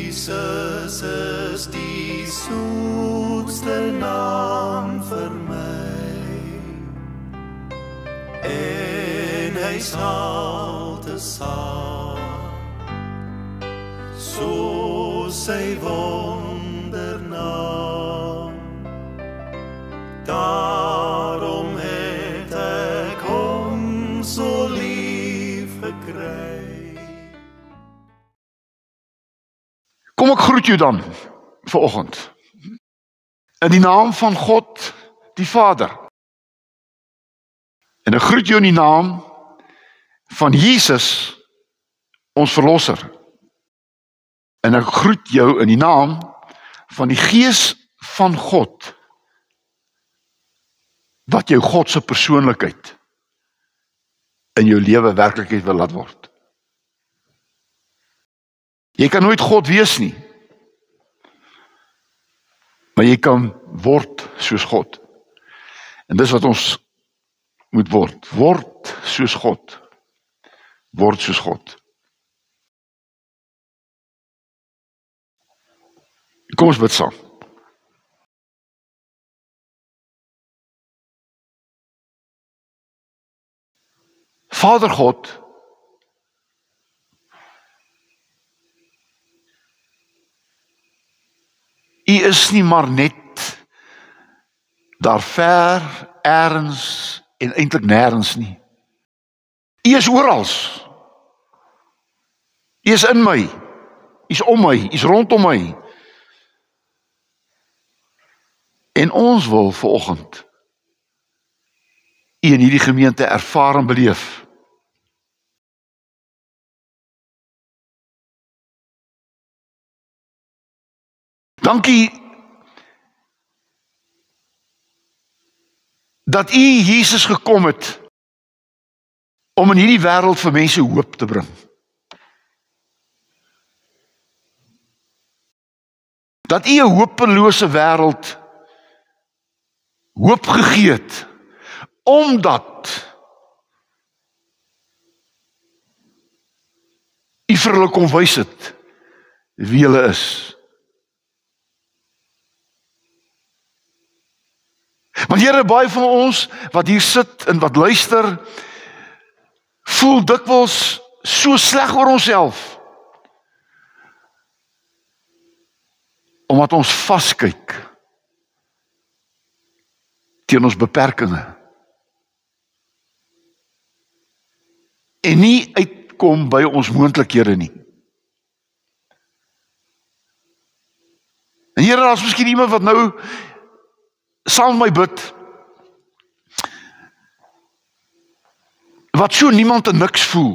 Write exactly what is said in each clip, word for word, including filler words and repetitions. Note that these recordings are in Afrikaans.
Jesus is die zoetste naam vir my, en hy sal te saam, so sy wondernaam. Daarom het ek hom so lief gekry. Kom ek groet jou dan, vanoggend, in die naam van God, die Vader. En ek groet jou in die naam van Jesus, ons Verlosser. En ek groet jou in die naam van die Gees van God, wat jou God se persoonlikheid in jou lewe werklikheid wil laat word. Jy kan nooit God wees nie, maar jy kan word soos God. En dis wat ons moet word. Word soos God. Word soos God. Kom ons bid saam. Vader God, U is nie maar net daar ver, ergens en eintlik nêrens nie. U is oral. U is in my. U is om my, U is rondom my. En ons wil vanoggend U in hierdie gemeente ervaar en beleef. Dankie dat U Jesus gekom het om in hierdie wêreld vir mense hoop te bring. Dat U 'n hopelose wêreld hoop gegee het, omdat U vir hulle kom wys het wie hulle is. Want Here, baie van ons wat hier sit en wat luister, voel dikwels so sleg oor onsself, omdat ons vaskyk teen ons beperkinge en nie uitkom by ons moontlikhede nie. En Here, daar's miskien iemand wat nou saam met my bid, wat so niemand en niks voel,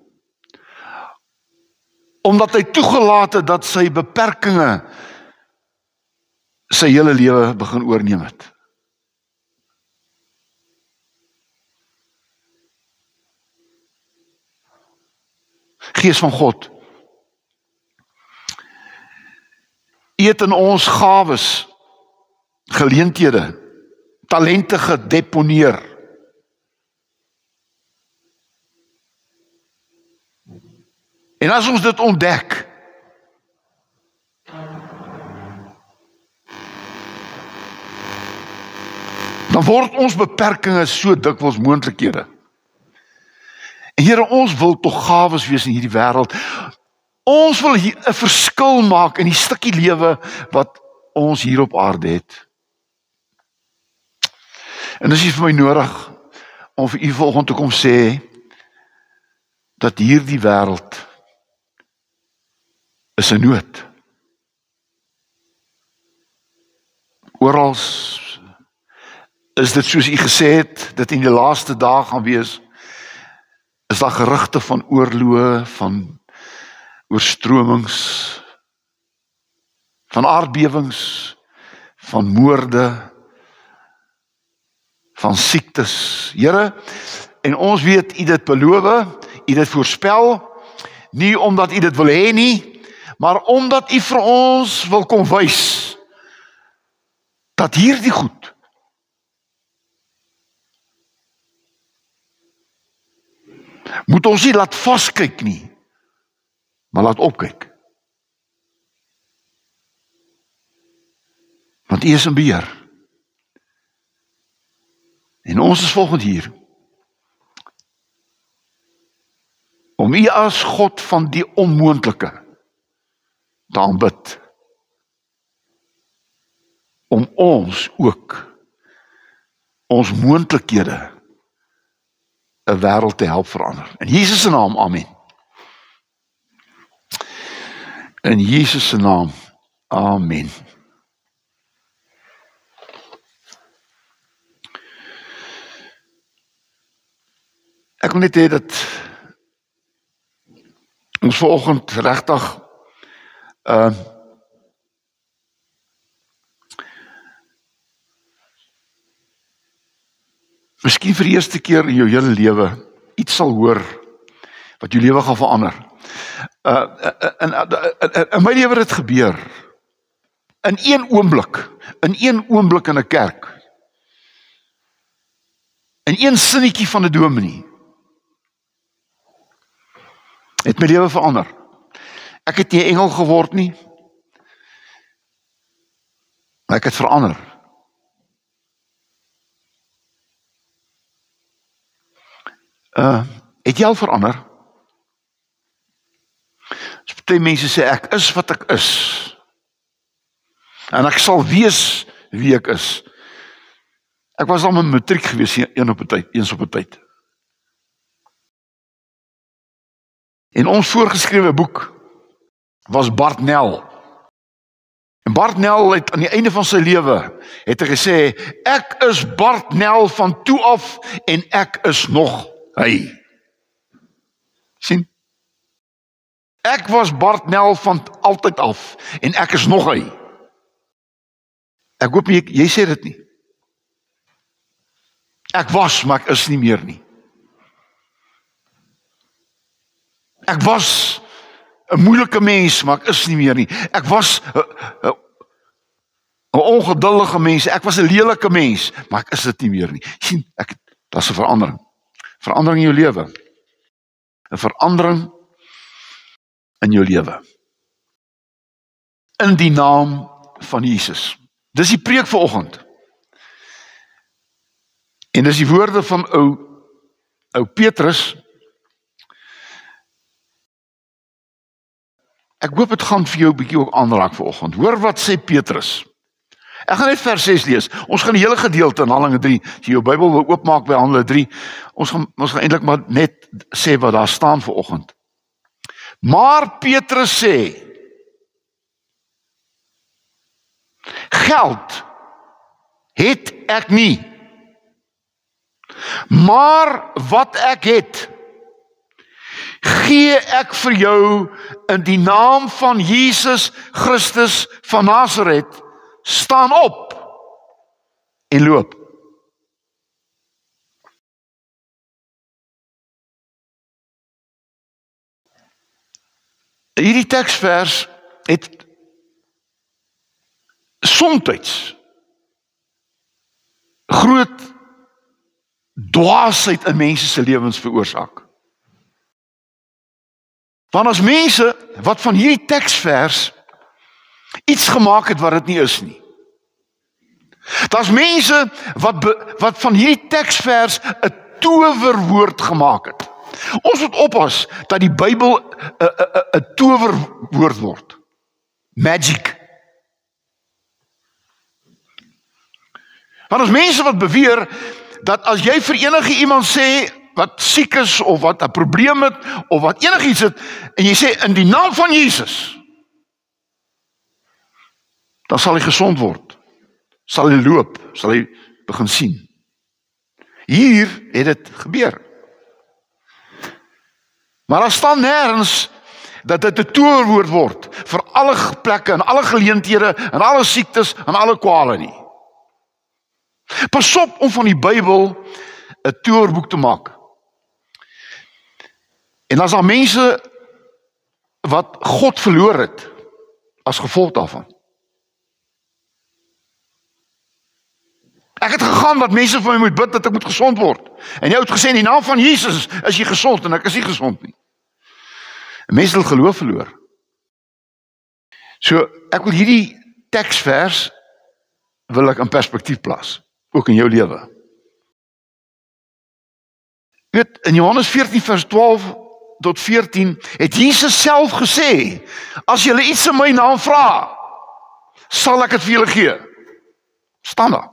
omdat hy toegelaat het dat sy beperkinge sy hele lewe begin oorneem het. Gees van God, U het in ons gawes, geleenthede, talente gedeponeer. En as ons dit ontdek, dan word ons beperkinge so dikwels moontlikhede. En Here, ons wil tog gawes wees in hierdie wêreld. Ons wil hier 'n verskil maak in die stukkie lewe wat ons hier op aarde het. En dis vir my nodig om vir U vanoggend te kom sê dat hierdie wêreld is 'n nood. Oral is dit soos U gesê het, dat in die laaste dae gaan wees, is daar gerugte van oorloë, van oorstromings, van aardbewings, van moorde, van siektes. Here, en ons weet U dit beloof, U dit voorspel, nie omdat U dit wil hê nie, maar omdat U vir ons wil kom wys dat hierdie goed moet ons nie laat vaskyk nie, maar laat opkyk. Want U is in beheer. En ons is volgend hier om U as God van die onmoontlike te aanbid. Om ons ook ons moontlikhede 'n wêreld te help verander. In Jesus se naam, amen. In Jesus se naam, amen. Ek wil net hê dat ons vanoggend regtig uh miskien vir die eerste keer in jou hele lewe iets sal hoor wat jou lewe gaan verander. Uh in in in my lewe het dit gebeur. In een oomblik, in een oomblik in 'n kerk. In een sinnetjie van 'n dominee. Het my lewe verander. Ek het nie 'n engel geword nie. Maar ek het verander. Uh, het jy al verander? As baie mense sê ek is wat ek is. En ek sal wees wie ek is. Ek was al met matriek gewees een op 'n tyd, eens op 'n tyd. En ons voorgeskrewe boek was Bart Nel. En Bart Nel het aan die einde van sy lewe het hy gesê, ek is Bart Nel van toe af en ek is nog hy. Sien? Ek was Bart Nel van altyd af en ek is nog hy. Ek hoop jy, jy sê dit nie. Ek was, maar ek is nie meer nie. Ek was 'n moeilike mens, maar ek is nie meer nie. Ek was 'n ongeduldige mens, ek was 'n lelike mens, maar ek is dit nie meer nie. Sien, ek daar's 'n verandering. Verandering in jou lewe. 'n Verandering in jou lewe. In die naam van Jesus. Dis die preek vanoggend. En dis die woorde van ou ou Petrus. Ek hoop dit gaan vir jou 'n bietjie ook aanraak vanoggend. Hoor wat sê Petrus. Ek gaan net vers ses lees. Ons gaan die hele gedeelte in Handelinge drie, as jy jou Bybel wil oopmaak by Handelinge drie, ons gaan ons gaan eintlik maar net sê wat daar staan vanoggend. Maar Petrus sê, geld het ek nie, maar wat ek het, gee ek vir jou in die naam van Jesus Christus van Nasaret. Staan op en loop. Hierdie teksvers het soms groot dwaasheid in mense se lewens veroorsaak. Want as mense wat van hierdie teksvers iets gemaak het wat dit nie is nie. Daar's mense wat be, wat van hierdie teksvers 'n towerwoord gemaak het. Ons moet oppas dat die Bybel 'n 'n 'n towerwoord word. Magic. Want as mense wat beweer dat as jy vir enige iemand sê wat siek is of wat 'n probleem het of wat enigiets het en jy sê in die naam van Jesus, dan sal hy gesond word. Sal hy loop, sal hy begin sien. Hier het dit gebeur. Maar daar staan nêrens dat dit 'n towerwoord word vir alle plekke en alle geleenthede en alle siektes en alle kwale nie. Pas op om van die Bybel 'n towerboek te maak. En as daar mense wat God verloor het as gevolg daarvan. Ek het gegaan wat mense vir my moet bid dat ek moet gesond word. En jy het gesê in die naam van Jesus is jy gesond en ek is nie gesond nie. En mense het geloof verloor. So ek wil hierdie teksvers wil ek in perspektief plaas, ook in jou lewe. Weet, in Johannes veertien vers twaalf tot veertien het Jesus self gesê, as julle iets in my naam vra, sal ek het vir julle gee. Staan daar.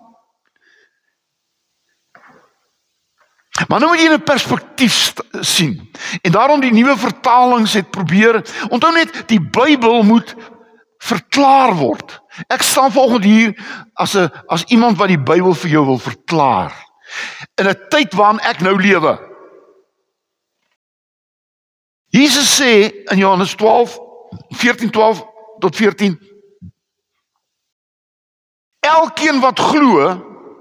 Maar nou moet jy in 'n perspektief sien. En daarom die nuwe vertalings het probeer, onthou net, die Bybel moet verklaar word. Ek staan volgende hier as 'n as iemand wat die Bybel vir jou wil verklaar. In 'n tyd waarin ek nou lewe. Jesus sê in Johannes twaalf, veertien twaalf tot veertien, elkeen wat glo,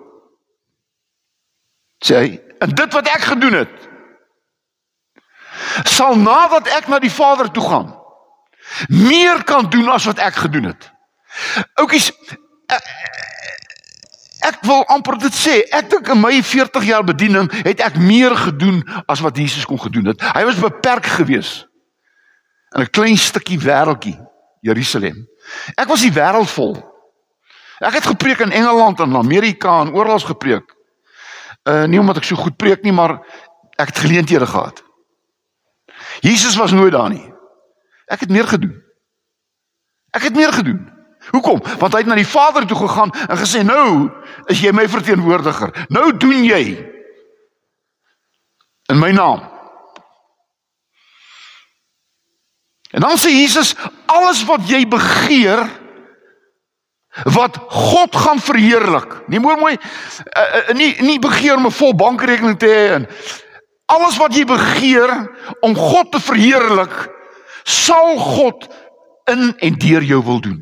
sê hy, en dit wat ek gedoen het, sal nadat ek na die Vader toe gaan, meer kan doen as wat ek gedoen het. Oukies, ek, ek wil amper dit sê, ek dink in my veertig jaar bediening het ek meer gedoen as wat Jesus kon gedoen het. Hy was beperk gewees in 'n klein stukkie wêreldjie, Jerusalem. Ek was die wêreld vol. Ek het gepreek in Engeland en Amerika en oral gepreek. Uh, nie omdat ek so goed preek nie, maar ek het geleenthede gehad. Jesus was nooit daar nie. Ek het meer gedoen. Ek het meer gedoen. Hoekom? Want hy het na die Vader toe gegaan en gesê, nou is jy my verteenwoordiger. Nou doen jy in my naam. En dan sê Jesus, alles wat jy begeer, wat God gaan verheerlik. Nie mooi mooi, uh, uh, nie, nie begeer om 'n vol bankrekening te hê. En alles wat jy begeer om God te verheerlik, sal God in en deur jou wil doen.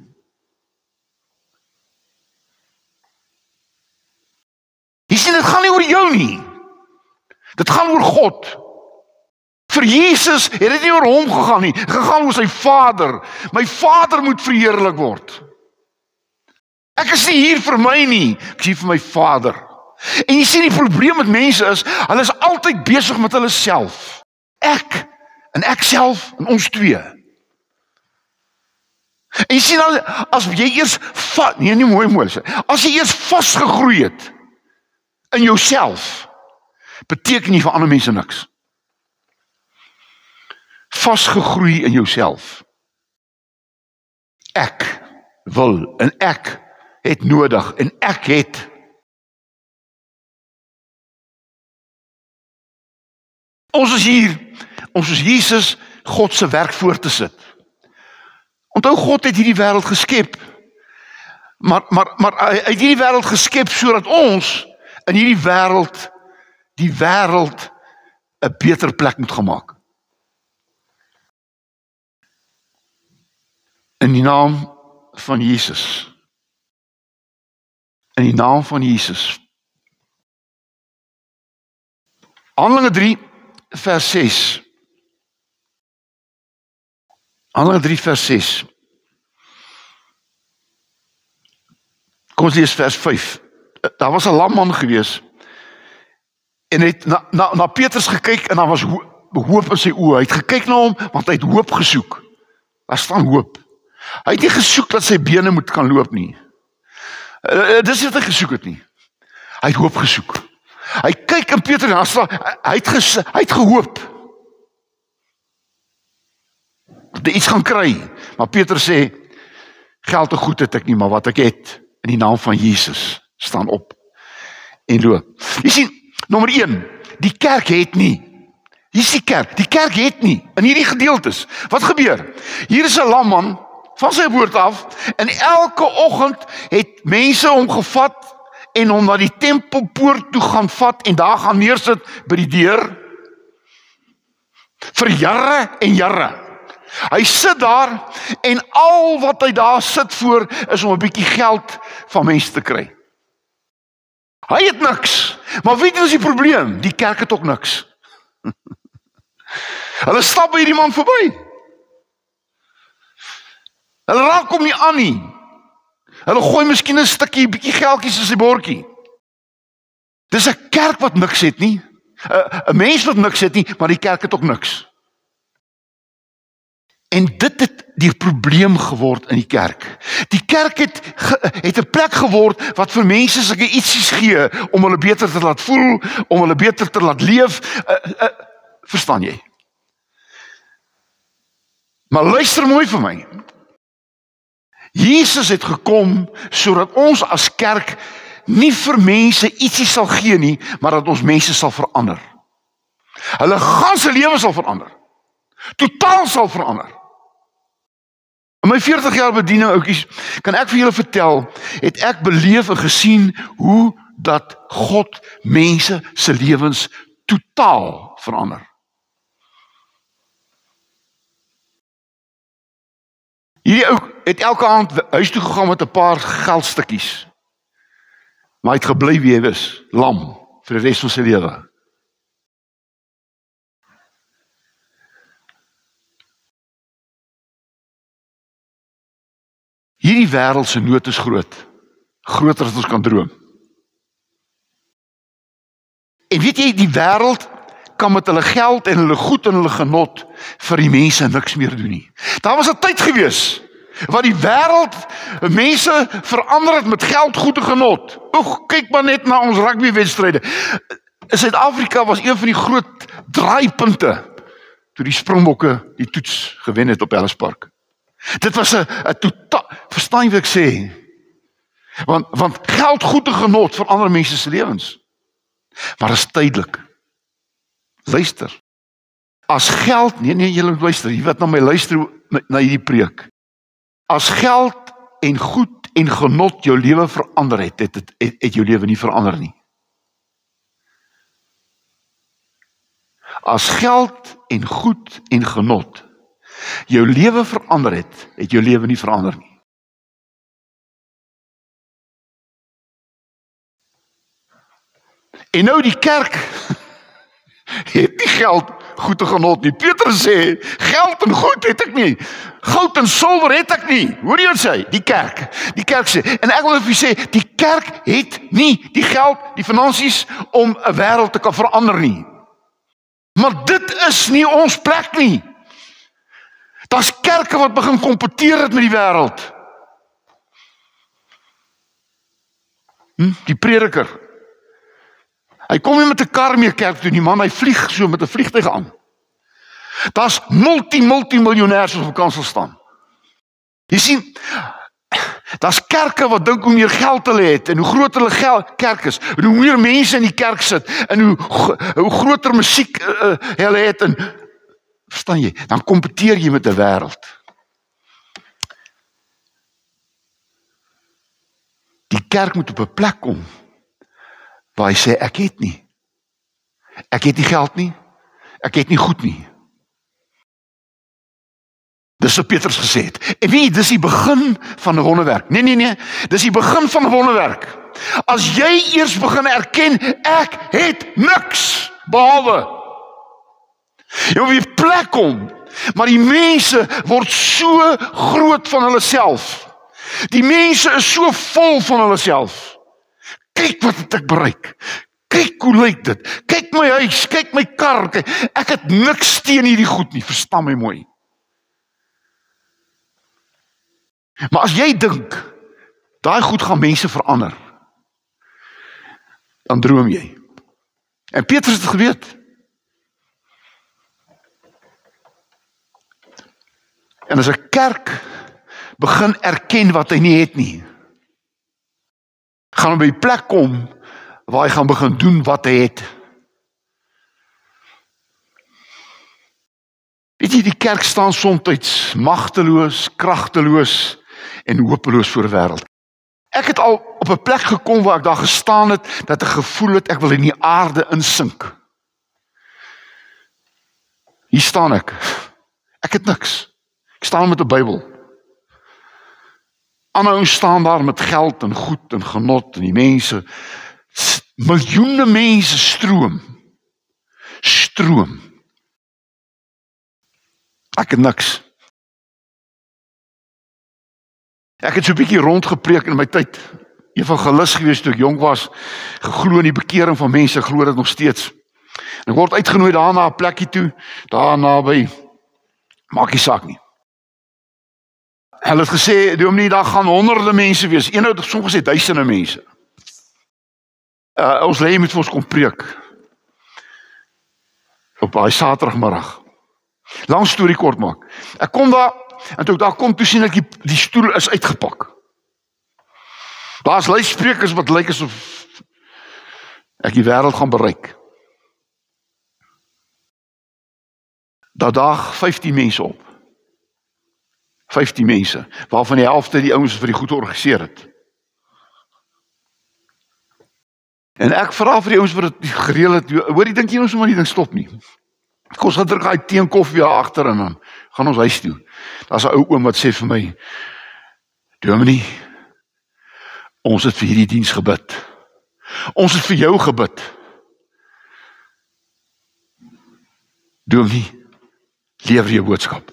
Jy sien, dit gaan nie oor jou nie. Dit gaan oor God. Vir Jesus het dit nie oor hom gegaan nie. Het gegaan oor sy Vader. My Vader moet verheerlik word. Ek is nie hier vir my nie, ek is hier vir my Vader. En jy sien, die probleem met mense is, hulle is altyd besig met hulle self. Ek, en ek self, en ons twee. En jy sien, as jy eers, nee nie mooi mooi sê, as jy eers vastgegroei het, in jouself, beteken nie vir ander mense niks. Vastgegroei in jouself. Ek wil, en ek het nodig, en ek het. Ons is hier, ons is Jesus, God se werk voor te sit. Onthou, God het hierdie wêreld geskep, maar, maar, maar hy het hierdie wêreld geskep, sodat ons, in hierdie wêreld, die wêreld, 'n beter plek moet gemaak. In die naam van Jesus. In die naam van Jesus. Handelinge drie vers ses. Handelinge drie vers ses. Kom ons lees vers vyf. Daar was 'n lam man gewees en het na, na, na Petrus gekyk en daar was hoop in sy oë. Hy het gekyk na hom want hy het hoop gesoek. Daar staan hoop. Hy het nie gesoek dat sy bene moet kan loop nie. Uh, dis wat hy gesoek het nie. Hy het hoop gesoek. Hy kyk in Petrus en staan, hy het ges, hy het gehoop dat hy iets gaan kry. Maar Petrus sê, geld te goed het ek nie, maar wat ek het in die naam van Jesus, staan op en loop. Jy sien, nommer een, die kerk het nie. Hier is die kerk. Die kerk het nie in hierdie gedeeltes. Wat gebeur? Hier is 'n lam man van sy geboorte af en elke oggend het mense hom gevat en hom na die tempelpoort toe gaan vat en daar gaan neersit by die deur vir jare en jare. Hy sit daar en al wat hy daar sit voor is om 'n bietjie geld van mense te kry. Hy het niks, maar weet jy wat is die probleem? Die kerk het ook niks. Hulle stap by hierdie man verby. Hulle raak hom nie aan nie. Hulle gooi miskien 'n stukkie, bietjie geldjies in sy bordjie. Dis 'n kerk wat niks het nie. 'n 'n mens wat niks het nie, maar die kerk het ook niks. En dit het die probleem geword in die kerk. Die kerk het, het 'n plek geword wat vir mense sulke ietsies gee om hulle beter te laat voel, om hulle beter te laat leef. Uh, uh, verstaan jy? Maar luister mooi vir my. Jesus het gekom sodat ons as kerk nie vir mense ietsie sal gee nie, maar dat ons mense sal verander. Hulle ganse lewe sal verander. Totaal sal verander. In my veertig jaar bediening, oukies, kan ek vir julle vertel, het ek beleef en gesien hoe dat God mense se lewens totaal verander. Hierdie ou het elke aand huis toe gegaan met 'n paar geldstukkies. Maar hy het gebly wie hy was, lam, vir die res van sy lewe. Hierdie wêreld se nood is groot. Groter as ons kan droom. En weet jy, die wêreld kan met hulle geld en hulle goed en hulle genot vir die mense niks meer doen nie. Daar was 'n tyd gewees waar die wêreld mense verander het met geld, goed en genot. Oeg, kyk maar net na ons rugbywedstryde. In Suid-Afrika was een van die groot draaipunte toe die Springbokke die toets gewen het op Ellis Park. Dit was 'n 'n totaal, verstaan jy wat ek sê? Want want geld, goed en genot verander mense se lewens. Maar dit is tydelik. Luister. As geld, nee nee, julle moet luister, jy wat na my luister na hierdie preek. As geld en goed en genot jou lewe verander het, het, het, het, het jou lewe nie verander nie. As geld en goed en genot jou lewe verander het, het jou lewe nie verander nie. En nou die kerk het nie geld, goed en genot nie. Petrus sê, geld en goed het ek nie. Goud en silwer het ek nie. Hoor jy wat sê? Die kerk. Die kerk sê, en ek wil vir jy sê, die kerk het nie die geld, die finansies om 'n wêreld te kan verander nie. Maar dit is nie ons plek nie. Daar's kerke wat begin kompeteer het met die wêreld. Hm? Die prediker. Hy kom nie met 'n kar meer kerk toe, die man, hy vlieg so met 'n vliegtuig aan. Daar's multi-multi-miljonêers wat op kansel staan. Jy sien, daar's kerke wat dink hoe meer geld hulle het, en hoe groter hulle gel, kerk is, en hoe meer mense in die kerk sit, en hoe, hoe groter musiek uh, hulle het, en verstaan jy, dan kompeteer jy met 'n wêreld. Die kerk moet op 'n plek kom waar hy sê, ek het nie. Ek het nie geld nie. Ek het nie goed nie. Dis wat Petrus gesê het. En wie, dis die begin van 'n wonderwerk. Nee, nee, nee. Dis die begin van 'n wonderwerk. As jy eers begin erken, ek het niks behalwe. Jy moet op 'n plek kom, maar die mense word so groot van hulle self. Die mense is so vol van hulle self. Kyk wat het ek bereik. Kyk hoe lyk dit. Kyk my huis, kyk my kar. Kyk. Ek het niks teen hierdie goed nie, verstaan my mooi. Maar as jy dink, daai goed gaan mense verander, dan droom jy. En Petrus het het geweet. En as 'n kerk begin erken wat hy nie het nie, gaan hy by die plek kom waar hy gaan begin doen wat hy het. Weet jy, die kerk staan soms magteloos, kragteloos en hopeloos voor die wêreld. Ek het al op 'n plek gekom waar ek daar gestaan het, dat ek gevoel het, ek wil in die aarde insink. Hier staan ek. Ek het niks. Ek staan met 'n Bybel. Ander ouens staan daar met geld en goed en genot en die mense, miljoene mense stroom. Stroom. Ek het niks. Ek het so 'n bietjie rondgepreek in my tyd, evangelis gewees toe ek jonk was, geglo in die bekering van mense, glo dit nog steeds. En ek word uitgenooi daar na 'n plekkie toe, daar naby, maak nie saak nie. Hulle het gesê, dominee, daar gaan honderde mense wees. Een het soms gesê duisende mense. Uh, ons lei moet vir ons kom preek. Op daai Saterdagmiddag. Lang storie kort maak. Ek kom daar, en toe ek daar kom, toe sien ek die, die stoel is uitgepak. Daar is luidsprekers wat lyk asof ek die wêreld gaan bereik. Daar daag vyftien mense op. vyftien mense, waarvan die helfte die ouens vir die goed georganiseer het. En ek vra vir die ouens wat dit gereël het, hoor, die dink jy ons maar die ding stop nie. Kom, ons gaan druk hy tee en koffie daar agter en dan gaan ons huis toe. Daar's 'n ou oom wat sê vir my, Dominee, ons het vir hierdie diens gebid. Ons het vir jou gebid. Dominee, lewer jou boodskap.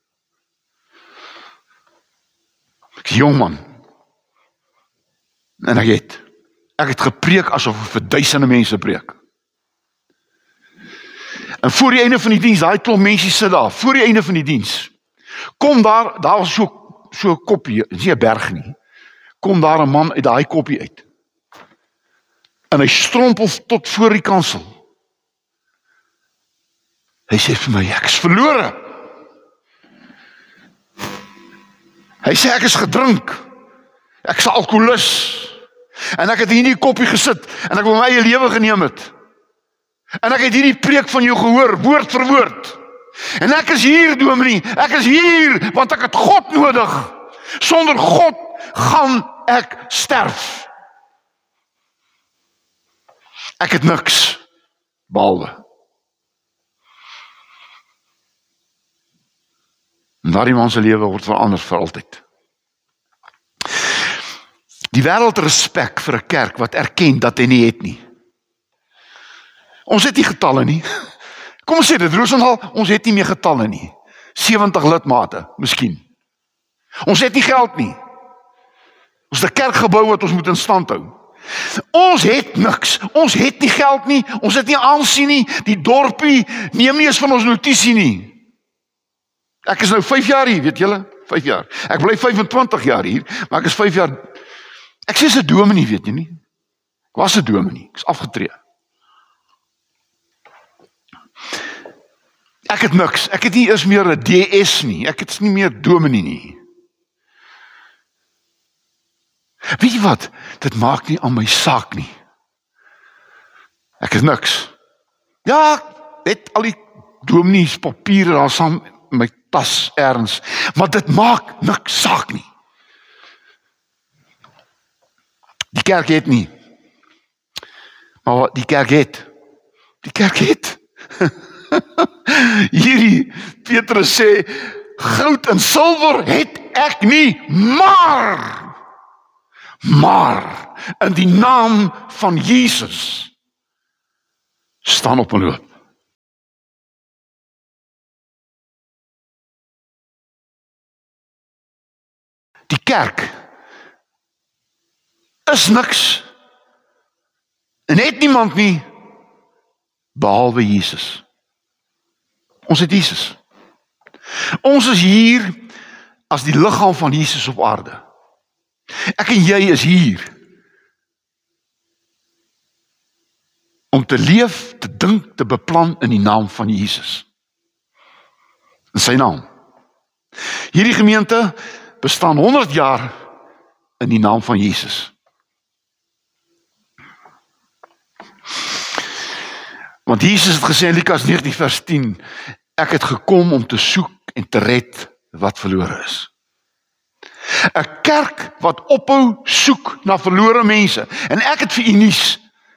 Ek is jong man. En ek het, ek het gepreek asof ek vir duisende mense preek. En voor die einde van die diens, daai klomp mense sit daar, voor die einde van die diens, kom daar, daar was so so 'n koppie, nie 'n berg nie, kom daar 'n man uit daai koppie uit. En hy strompel tot voor die kansel. Hy sê vir my, ek is verlore. Hy sê ek is gedrink. Ek is 'n alkoholus. En ek het hier in die koppie gesit en ek wil my eie lewe geneem het. En ek het hierdie preek van jou gehoor, woord vir woord. En ek is hier, dominee, ek is hier, want ek het God nodig. Sonder God gaan ek sterf. Ek het niks, behalwe. En daardie man se lewe word verander vir altyd. Die wêreld respek vir 'n kerk wat erken dat hy nie het nie. Ons het nie getalle nie. Kom ons sê dit, Roosendaal, ons het nie meer getalle nie. sewentig lidmate, miskien. Ons het nie geld nie. Ons het 'n kerkgebou wat ons moet in stand hou. Ons het niks. Ons het nie geld nie. Ons het nie aansien nie. Die dorpie neem nie eens van ons notisie nie. Ek is nou vyf jaar hier, weet julle? vyf jaar. Ek bly vyfentwintig jaar hier, maar ek is vyf jaar. Ek sê 'n dominee, weet jy nie? Ek was 'n dominee. Ek is afgetree. Ek het niks. Ek het nie eens meer 'n D S nie. Ek het nie meer dominee nie. Weet jy wat? Dit maak nie aan my saak nie. Ek is niks. Ja, het al die dominees papiere daar saam in my tas ergens, maar dit maak niks saak nie. Die kerk het nie. Maar die kerk het. Die kerk het. Hierdie Petrus sê, goud en silwer het ek nie, maar maar in die naam van Jesus staan op en loop. Die kerk is niks en het niemand nie behalwe Jesus. Ons het Jesus. Ons is hier as die liggaam van Jesus op aarde. Ek en jy is hier om te leef, te dink, te beplan in die naam van Jesus. In sy naam. Hierdie gemeente bestaan honderd jaar in die naam van Jesus. Want Jesus het gesê in Lukas negentien vers tien, ek het gekom om te soek en te red wat verlore is. 'n Kerk wat ophou soek na verlore mense. En ek het vir u nuus.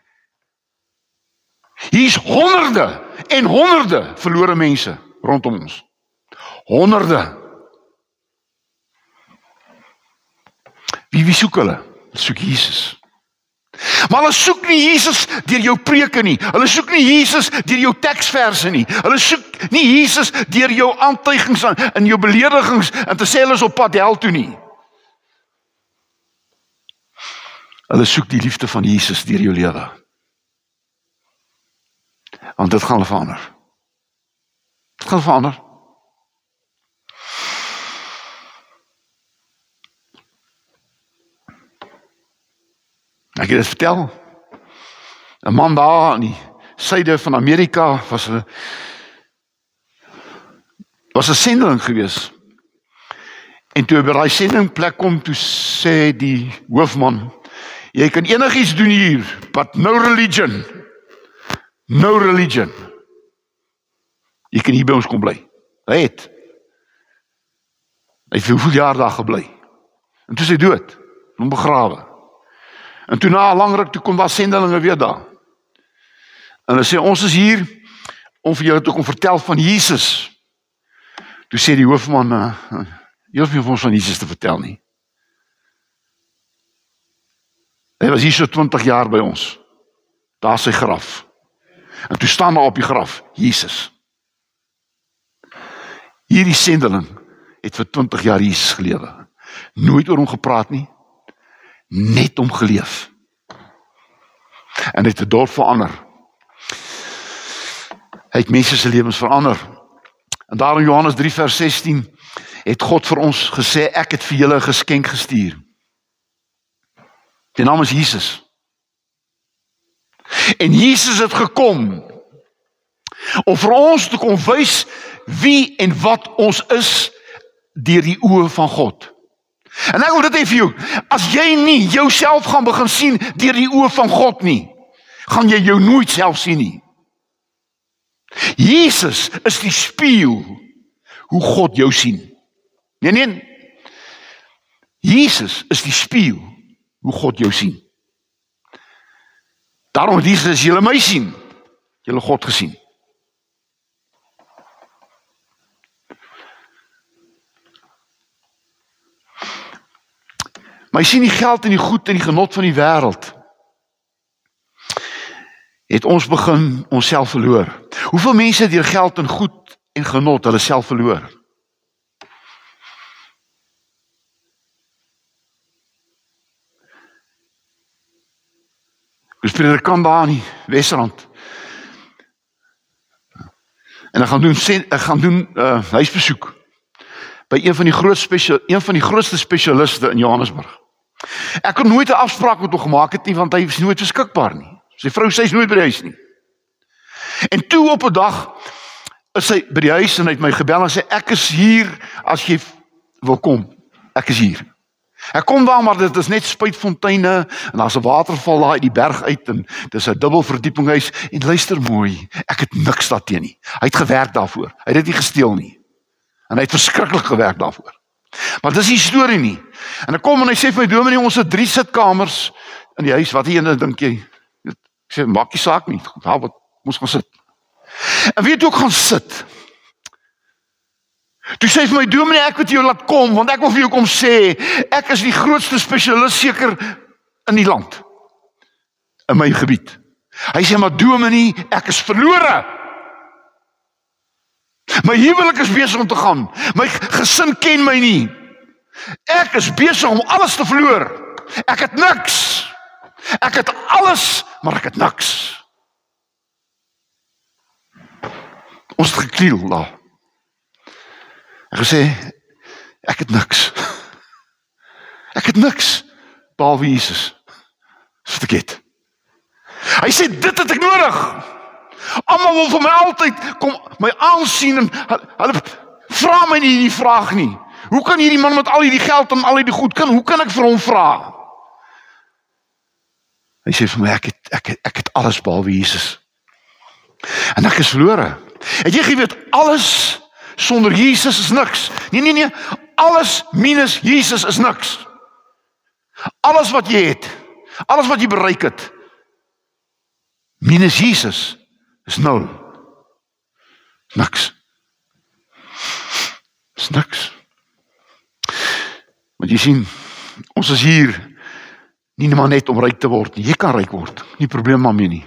Hier is honderde en honderde verlore mense rondom ons. Honderde. Wie wie soek hulle? Soek Jesus. Maar hulle soek nie Jesus deur jou preke nie. Hulle soek nie Jesus deur jou teksverse nie. Hulle soek nie Jesus deur jou aantuigings en jou beledigings en te sê hulle is op pad hel toe nie. Hulle soek die liefde van Jesus deur jou lewe. Want dit gaan hulle verander. Dit gaan verander. Ek het dit vertel. 'n Man daar in die suide van Amerika was 'n was 'n sendeling gewees. En toe by daai sendingplek kom, toe sê die hoofman, jy kan enigiets doen hier, but no religion. No religion. Jy kan hier by ons kom bly. Hy het. Hy het vir hoeveel jaar daar gebly. En toe is hy dood. Hom begrawe. En toe na 'n lang ruk, toe kom daar sendelinge weer daar. En hulle sê, ons is hier om vir julle te kom vertel van Jesus. Toe sê die hoofman, uh, jy hoef nie vir ons van Jesus te vertel nie. Hy was hier so twintig jaar by ons. Daar is sy graf. En toe staan daar op die graf, Jesus. Hierdie sendeling het vir twintig jaar Jesus gelewe. Nooit oor hom gepraat nie. Net hom geleef. En het 'n dorp verander. Hy het mense se lewens verander. En daar in Johannes drie vers sestien het God vir ons gesê, ek het vir julle 'n geskenk gestuur. Die naam is Jesus. En Jesus het gekom om vir ons te kom wys wie en wat ons is deur die oë van God. En ek wil dit hê vir jou, as jy nie jouself gaan begin sien deur die oë van God nie, gaan jy jou nooit self sien nie. Jesus is die spieël hoe God jou sien. Nee, nee. Jesus is die spieël hoe God jou sien. Daarom het Jesus, as julle my sien, julle God gesien. Maar jy sien die geld en die goed en die genot van die wêreld het ons begin onsself verloor. Hoeveel mense deur geld en goed en genot hulle self verloor? Ek spreek kan daar in die Wesrand. En ek gaan doen ek gaan doen uh, huisbesoek by een van die groot spesial een van die grootste spesialiste in Johannesburg. Ek kon nooit 'n afspraak met hom gemaak het nie, want hy is nooit beskikbaar nie. Sy vrou sê is nooit by die huis nie. En toe op 'n dag is sy by die huis en hy het my gebel en sê, ek is hier as jy wil kom. Ek is hier. Ek kom daar, maar dit is net spuitfonteine en daar's 'n waterval daar uit die berg uit en dis 'n dubbelverdieping huis en luister mooi, ek het niks daarteen nie. Hy het gewerk daarvoor. Hy het dit nie gesteel nie. En hy het verskriklik gewerk daarvoor. Maar dis die storie nie. En ek kom en hy sê vir my, dominee, ons het drie sitkamers in die huis. Wat die ene dink jy? Ek sê, maak nie saak nie. Haal wat, moes gaan sit. En weet jy ook gaan sit? Toe sê hy vir my, dominee, ek wil jou laat kom, want ek wil vir jou kom sê, ek is die grootste spesialist seker in die land. In my gebied. Hy sê, maar dominee, ek is verlore. My huwelik is besig om te gaan. My gesin ken my nie. Ek is besig om alles te verloor. Ek het niks. Ek het alles, maar ek het niks. Ons het gekliel daar. En gesê, ek het niks. Ek het niks, behalwe Jesus. Dis wat ek het. Hy sê, dit het ek nodig. Almal wil vir my altyd kom my aansien en hulle vra my nie die vraag nie. Hoe kan hierdie man met al hierdie geld en al hierdie goed kan? Hoe kan ek vir hom vra? Hy sê vir my, ek het, ek het, ek het alles behalwe Jesus. En ek is verlore. Het jy geweet, alles sonder Jesus is niks. Nee, nee, nee. Alles minus Jesus is niks. Alles wat jy het, alles wat jy bereik het, minus Jesus is nul. Niks. Is niks. Want jy sien, ons is hier nie maar net om ryk te word nie. Jy kan ryk word. Nie probleem daarmee nie.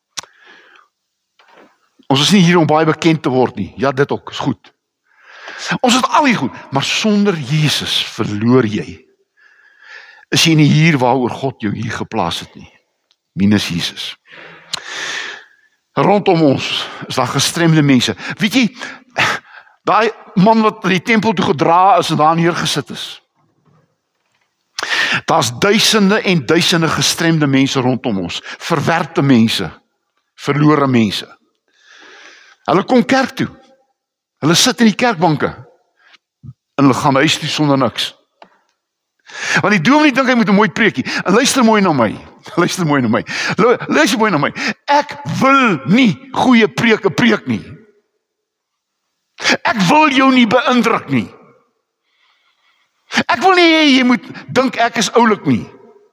Ons is nie hier om baie bekend te word nie. Ja, dit ook, is goed. Ons het al die goed, maar sonder Jesus verloor jy. Is jy nie hier waaroor God jou hier geplaas het nie. Minus Jesus. Rondom ons is daar gestremde mense. Weet jy, daai man wat die tempel toe gedra is en daar neergesit is. Daar's duisende en duisende gestremde mense rondom ons, verwerpte mense, verlore mense. Hulle kom kerk toe. Hulle sit in die kerkbanke en hulle gaan huis toe sonder niks. Want die dominee dink hy moet 'n mooi preekie. En luister mooi na my. Luister mooi na my. Luister mooi na my. Ek wil nie goeie preke preek nie. Ek wil jou nie beïndruk nie. Ek wil nie hê jy moet dink ek is oulik nie.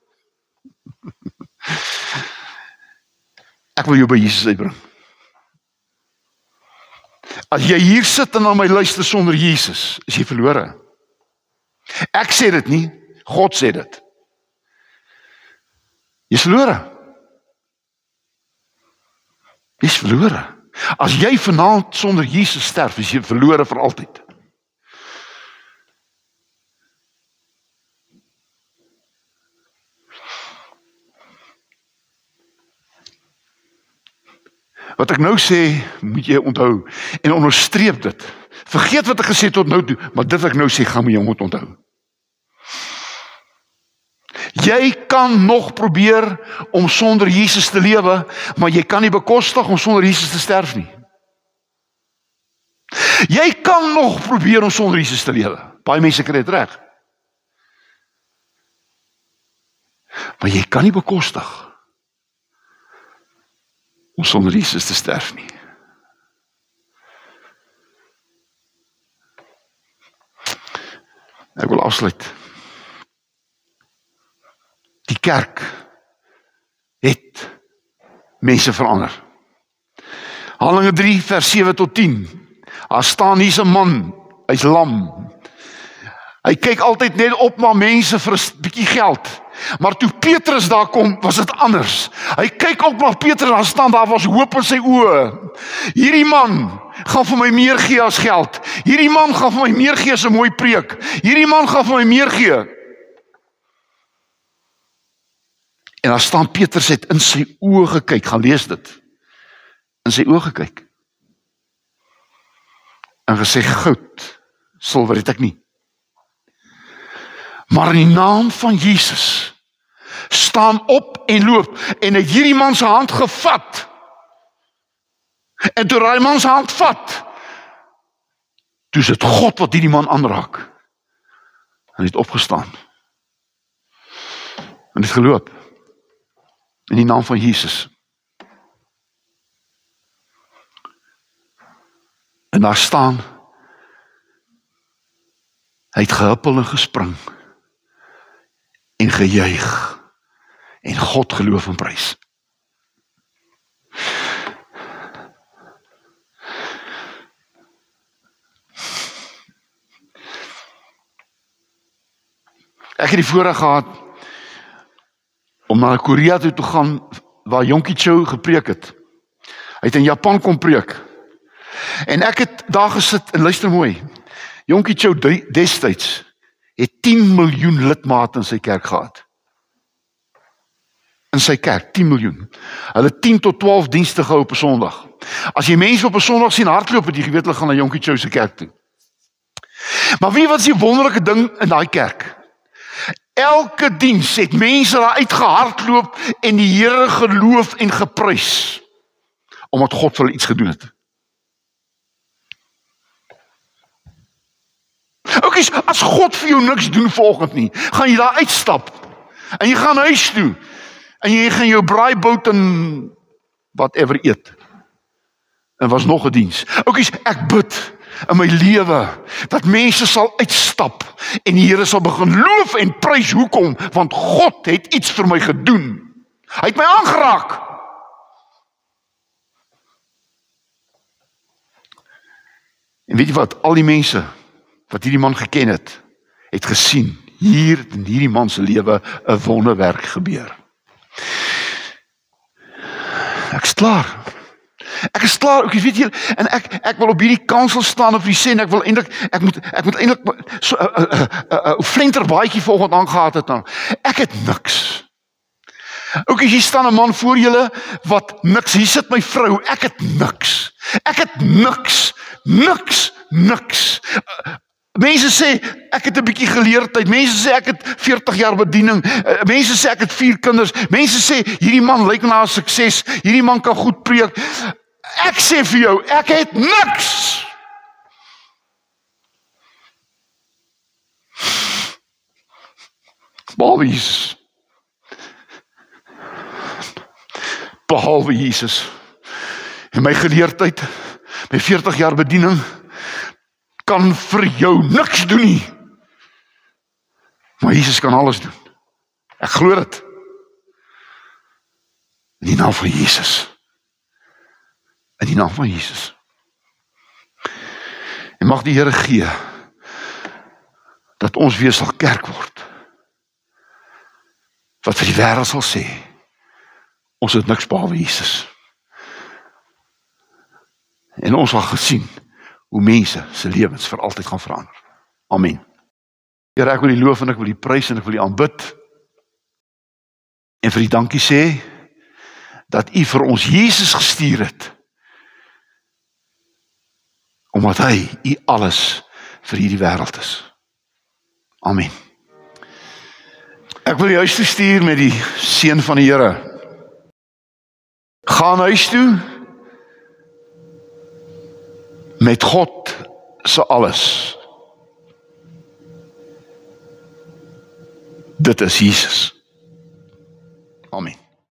Ek wil jou by Jesus uitbring. As jy hier sit en na my luister sonder Jesus, is jy verlore. Ek sê dit nie, God sê dit. Jy is verlore. Jy is verlore. As jy vanaand sonder Jesus sterf, is jy verlore vir altyd. Wat ek nou sê, moet jy onthou en onderstreep dit. Vergeet wat ek gesê tot nou toe, maar dit wat ek nou sê, gaan jy moet onthou. Jy kan nog probeer om sonder Jesus te lewe, maar jy kan nie bekostig om sonder Jesus te sterf nie. Jy kan nog probeer om sonder Jesus te lewe. Baie mense kry dit reg. Maar jy kan nie bekostig om sonder Jesus te sterf nie. Ek wil afsluit. Die kerk het mense verander. Handelinge drie vers sewe tot tien. Daar staan hier 'n man, hy's lam. Hy kyk altyd net op na mense vir 'n bietjie geld. Maar toe Petrus daar kom, was dit anders. Hy kyk op na Petrus en daar staan daar was hoop in sy oë. Hierdie man gaan vir my meer gee as geld. Hierdie man gaan vir my meer gee as 'n mooi preek. Hierdie man gaan vir my meer gee. En daar staan Petrus het in sy oë gekyk, gaan lees dit. In sy oë gekyk. En gesê, goud, silwer het ek nie. Maar in die naam van Jesus, staan op en loop, en het hierdie man se hand gevat. En toe hy man se hand vat, toe is dit God wat hierdie man aanraak. En het opgestaan. En het geloop. In die naam van Jesus. En daar staan, hy het gehuppel en gespring, en gejuig, en God geloof en prys. Ek het die voorreg gehad, om na Korea toe te gaan, waar Yonggi Cho gepreek het. Hy het in Japan kom preek. En ek het daar gesit, en luister mooi, Yonggi Cho destyds, het tien miljoen lidmate in sy kerk gehad. In sy kerk, tien miljoen. Hulle tien tot twaalf dienste gehou op 'n Sondag. As jy mense op 'n Sondag sien hardloop, het jy geweet hulle gaan na Yonggi Cho se kerk toe. Maar wie was die wonderlike ding in daai kerk? Elke diens het mense daar uitgehardloop en die Here geloof en geprys, omdat God vir hulle iets gedoen het. Ook is, as God vir jou niks doen volgend nie, gaan jy daar uitstap, en jy gaan huis toe, en jy gaan jou braaibout en whatever eet. En was nog 'n diens. Ook is, ek bid in my lewe, dat mense sal uitstap, en die Here sal begin loof en prys, hoekom? Want God het iets vir my gedoen. Hy het my aangeraak. En weet jy wat, al die mense, wat hierdie man geken het, het gesien, hier in hierdie man se lewe 'n wonderwerk gebeur. Ek is klaar. Ek is klaar, ek weet hier, en ek ek wil op hierdie kansel staan of jy sê, en ek wil eintlik ek moet ek moet eintlik so 'n uh, uh, uh, uh, flenterbaadjie volgende aangehad het dan. Ek het niks. Ook as hier staan 'n man voor julle wat niks, hier sit my vrou, ek het niks. Ek het niks. Niks, niks. Mense sê, ek het 'n bietjie geleerdheid. Mense sê, ek het veertig jaar bediening. Mense sê, ek het vier kinders. Mense sê, hierdie man lyk na 'n sukses. Hierdie man kan goed preek. Ek sê vir jou, ek het niks. Behalwe Jesus. Behalwe Jesus. En my geleerdheid, my veertig jaar bediening, kan vir jou niks doen nie. Maar Jesus kan alles doen. Ek glo dit. In die naam van Jesus. In die naam van Jesus. En mag die Here gee dat ons weer sal kerk word. Wat vir die wêreld sal sê, ons het niks behalwe Jesus. En ons sal gesien hoe mense se lewens vir altyd gaan verander. Amen. Here, ek wil die loof en ek wil die prys en ek wil die aanbid. En vir die dankie sê, dat U vir ons Jesus gestuur het. Omdat hy U alles vir hierdie wêreld is. Amen. Ek wil jou huis toe stuur met die seën van die Here. Gaan huis toe met God se alles. Dit is Jesus. Amen.